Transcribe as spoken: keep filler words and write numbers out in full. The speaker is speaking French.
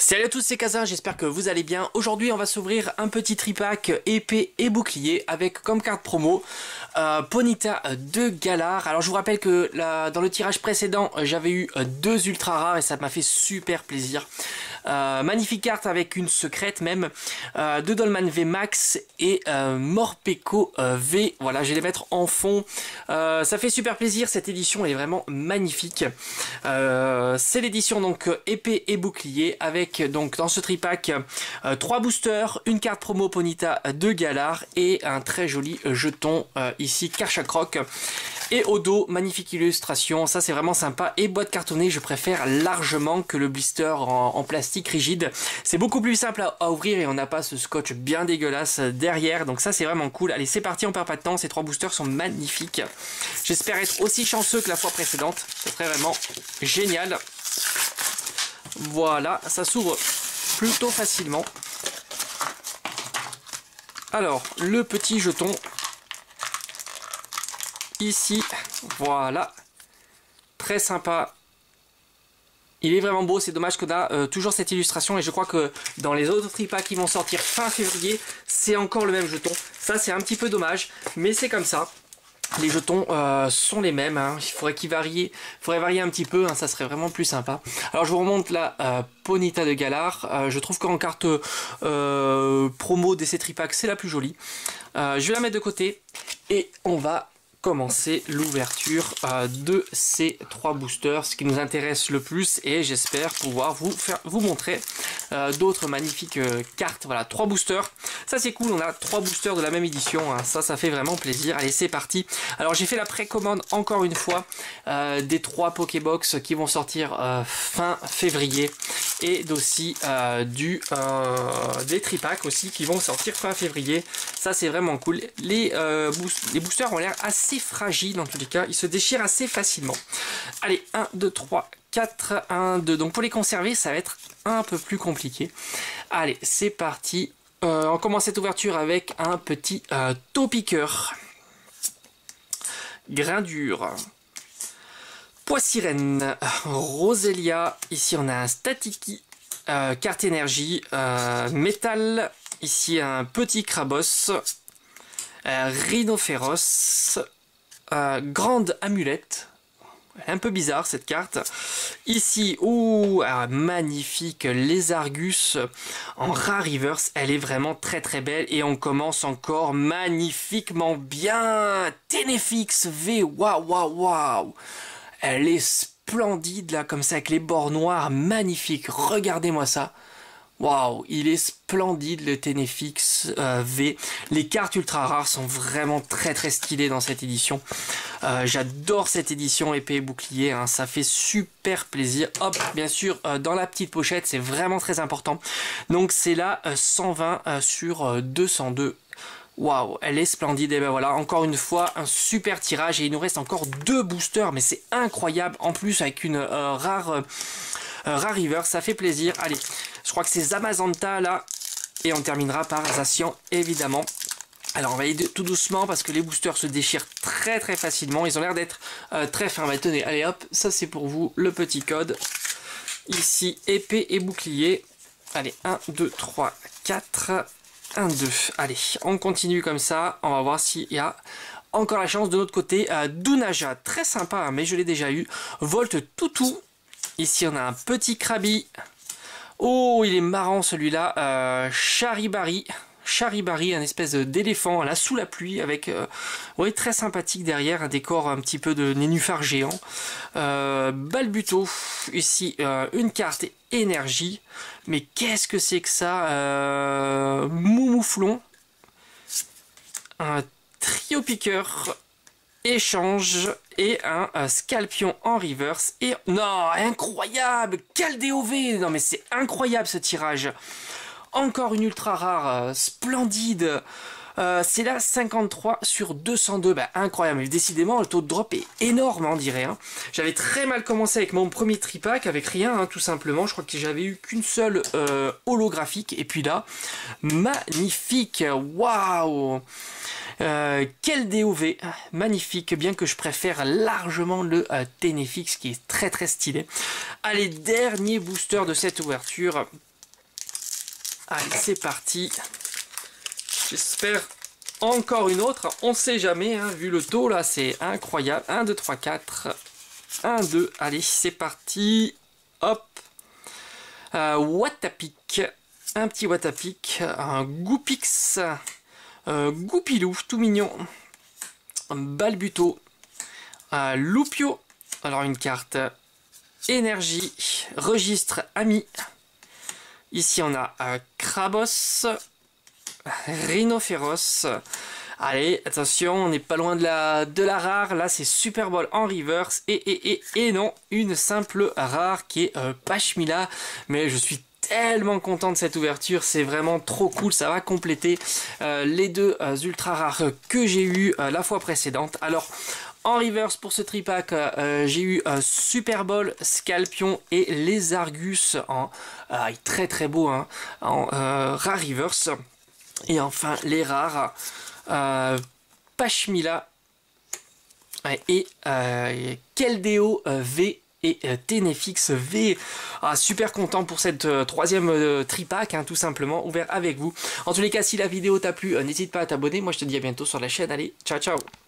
Salut à tous, c'est Kazin, j'espère que vous allez bien. Aujourd'hui on va s'ouvrir un petit tripack épée et bouclier avec comme carte promo euh, Ponyta de Galar. Alors je vous rappelle que là, dans le tirage précédent j'avais eu deux ultra rares et ça m'a fait super plaisir. Euh, magnifique carte avec une secrète même, euh, de Dolman V Max et euh, Morpeko euh, V. Voilà, je vais les mettre en fond. Euh, ça fait super plaisir, cette édition elle est vraiment magnifique. Euh, c'est l'édition donc épée et bouclier avec donc dans ce tripack euh, trois boosters, une carte promo Ponyta de Galar et un très joli jeton euh, ici Karchakroc. Et au dos, magnifique illustration, ça c'est vraiment sympa. Et boîte cartonnée, je préfère largement que le blister en, en plastique rigide. C'est beaucoup plus simple à, à ouvrir et on n'a pas ce scotch bien dégueulasse derrière. Donc ça c'est vraiment cool. Allez, c'est parti, on perd pas de temps. Ces trois boosters sont magnifiques. J'espère être aussi chanceux que la fois précédente. Ce serait vraiment génial. Voilà, ça s'ouvre plutôt facilement. Alors, le petit jeton. Ici, voilà, très sympa. Il est vraiment beau, c'est dommage qu'on a euh, toujours cette illustration et je crois que dans les autres tripacks qui vont sortir fin février, c'est encore le même jeton. Ça c'est un petit peu dommage, mais c'est comme ça. Les jetons euh, sont les mêmes, hein. Il faudrait qu'ils varient, faudrait varier un petit peu, hein. Ça serait vraiment plus sympa. Alors je vous remonte la euh, Ponyta de Galar. Euh, je trouve qu'en carte euh, promo d'essai tripack, c'est la plus jolie. Euh, je vais la mettre de côté et on va commencer l'ouverture euh, de ces trois boosters, ce qui nous intéresse le plus, et j'espère pouvoir vous faire vous montrer euh, d'autres magnifiques euh, cartes. Voilà, trois boosters, ça c'est cool, on a trois boosters de la même édition, hein. Ça ça fait vraiment plaisir. Allez, c'est parti. Alors j'ai fait la précommande encore une fois euh, des trois Pokébox qui vont sortir euh, fin février et d'aussi euh, du euh, des tripacks aussi qui vont sortir fin février. Ça c'est vraiment cool. Les, euh, boost les boosters ont l'air assez fragile en tous les cas, ils se déchirent assez facilement. Allez, un, deux, trois, quatre, un, deux. Donc pour les conserver, ça va être un peu plus compliqué. Allez, c'est parti. Euh, on commence cette ouverture avec un petit euh, Topiqueur. Grain dur. Poissirène. Roselia. Ici on a un Statiki. Euh, carte énergie. Euh, métal. Ici un petit Crabos. Euh, Rhinophéros. Euh, grande amulette, un peu bizarre cette carte. Ici, ouh, un magnifique Lézargus en rare reverse, elle est vraiment très très belle et on commence encore magnifiquement bien. Ténéfix V, waouh waouh waouh, elle est splendide là comme ça avec les bords noirs, magnifique. Regardez-moi ça. Waouh, il est splendide le Ténéfix euh, V. Les cartes ultra rares sont vraiment très très stylées dans cette édition. Euh, J'adore cette édition épée et bouclier, hein, ça fait super plaisir. Hop, bien sûr, euh, dans la petite pochette, c'est vraiment très important. Donc c'est là euh, cent vingt euh, sur euh, deux cent deux. Waouh, elle est splendide. Et ben voilà, encore une fois, un super tirage. Et il nous reste encore deux boosters, mais c'est incroyable. En plus, avec une euh, rare... Euh, Euh, rare river, ça fait plaisir. Allez, je crois que c'est Zamazenta là. Et on terminera par Zacian évidemment. Alors on va aller tout doucement parce que les boosters se déchirent très très facilement. Ils ont l'air d'être euh, très fins. Mais tenez, allez hop, ça c'est pour vous, le petit code. Ici, épée et bouclier. Allez, un, deux, trois, quatre. un, deux. Allez, on continue comme ça. On va voir s'il y a encore la chance de notre côté. Euh, Dunaja, très sympa, hein, mais je l'ai déjà eu. Volt Toutou. Ici, on a un petit Krabi. Oh, il est marrant celui-là. Euh, Charibari. Charibari, un espèce d'éléphant là sous la pluie avec, euh, oui, très sympathique derrière, un décor un petit peu de nénuphar géant. Euh, Balbuto. Ici, euh, une carte énergie. Mais qu'est-ce que c'est que ça? euh, Moumouflon. Un trio piqueur. Échange et un, un Scalpion en reverse et non, incroyable, quel D O V, non mais c'est incroyable ce tirage. Encore une ultra rare, euh, splendide. Euh, c'est là cinquante-trois sur deux cent deux, bah, incroyable. Mais décidément le taux de drop est énorme, on dirait, hein. J'avais très mal commencé avec mon premier tripack avec rien, hein, tout simplement. Je crois que j'avais eu qu'une seule euh, holographique et puis là magnifique, waouh. Euh, quel D O V, magnifique, bien que je préfère largement le euh, Ténéfix qui est très très stylé. Allez, dernier booster de cette ouverture. Allez, c'est parti. J'espère encore une autre. On ne sait jamais, hein, vu le taux là, c'est incroyable. un, deux, trois, quatre. un, deux. Allez, c'est parti. Hop. Euh, Watapic. Un petit Watapic. Un Goupix. Euh, Goupilou, tout mignon. Balbuto. Euh, Loupio. Alors, une carte énergie. Registre ami. Ici, on a euh, Crabos. Rhinophéros. Allez, attention, on n'est pas loin de la, de la rare. Là, c'est Super Bowl en reverse. Et, et, et, et non, une simple rare qui est euh, Pachmila. Mais je suis tellement content de cette ouverture. C'est vraiment trop cool. Ça va compléter euh, les deux euh, ultra rares que j'ai eu euh, la fois précédente. Alors, en reverse pour ce tripack, euh, j'ai eu euh, Super Bowl, Scalpion et les Argus en euh, très très beau, hein, en euh, rare reverse. Et enfin les rares, euh, Pachmila et euh, Keldeo euh, V et euh, Tenefix V. Ah, super content pour cette euh, troisième euh, tripack, hein, tout simplement, ouvert avec vous. En tous les cas, si la vidéo t'a plu, euh, n'hésite pas à t'abonner. Moi je te dis à bientôt sur la chaîne. Allez, ciao ciao.